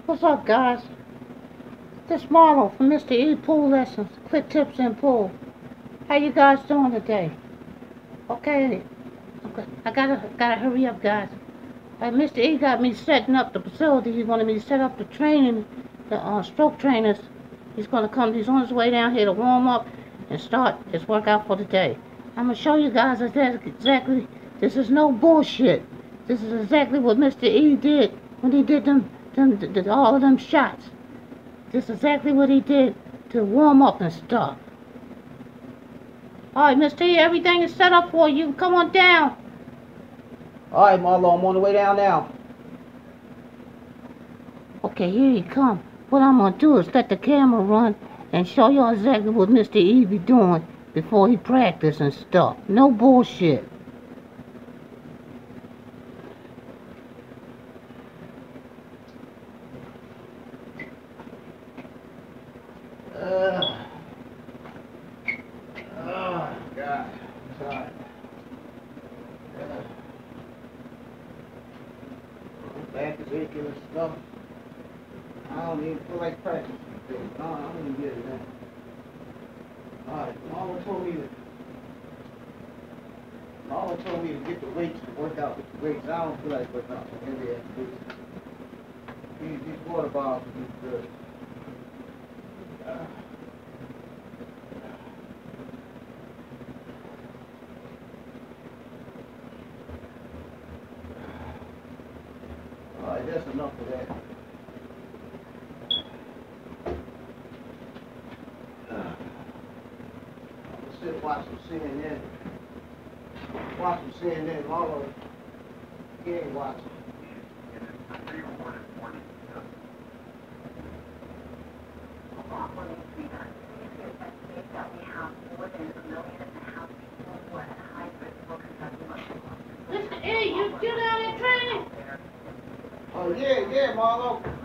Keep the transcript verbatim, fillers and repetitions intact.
What's up, guys? This Marlo from Mister E Pool Lessons, Quick Tips and Pool. How you guys doing today? Okay, okay. I gotta gotta hurry up, guys. Uh, Mister E got me setting up the facility. He wanted me to set up the training, the uh, stroke trainers. He's gonna come. He's on his way down here to warm up and start his workout for the day. I'm gonna show you guys exactly. This is no bullshit. This is exactly what Mister E did when he did them, them, them all of them shots. This is exactly what he did to warm up and stuff. Alright, Mister E, everything is set up for you. Come on down. Alright, Marlo, I'm on the way down now. Okay, here he come. What I'm gonna do is let the camera run and show y'all exactly what Mister E be doing before he practice and stuff. No bullshit. Uh, oh, God. I'm sorry. Uh, back is aching and stuff. I don't even feel like practicing today. No, I don't even get it now. Alright, Mama told me to Mama told me to get the weights to work out with the weights. I don't feel like working out with heavy ass weights. These, these water bottles are good. Uh, Alright, that's enough of that. Uh, I'm gonna sit and watch some C N N. Watch some C N N. Marlo, he ain't watching. Mister E, you still down there training? Oh yeah, yeah, Marlo.